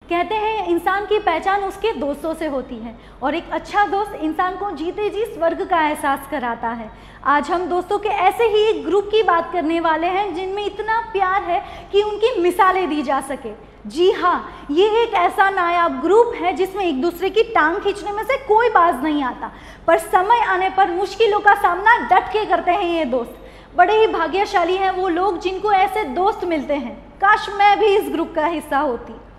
कहते हैं इंसान की पहचान उसके दोस्तों से होती है और एक अच्छा दोस्त इंसान को जीते जी स्वर्ग का एहसास कराता है। आज हम दोस्तों के ऐसे ही एक ग्रुप की बात करने वाले हैं जिनमें इतना प्यार है कि उनकी मिसालें दी जा सके। जी हाँ, ये एक ऐसा नायाब ग्रुप है जिसमें एक दूसरे की टांग खींचने में से कोई बाज नहीं आता, पर समय आने पर मुश्किलों का सामना डट के करते हैं ये दोस्त। बड़े ही भाग्यशाली हैं वो लोग जिनको ऐसे दोस्त मिलते हैं। काश मैं भी इस ग्रुप का हिस्सा होती।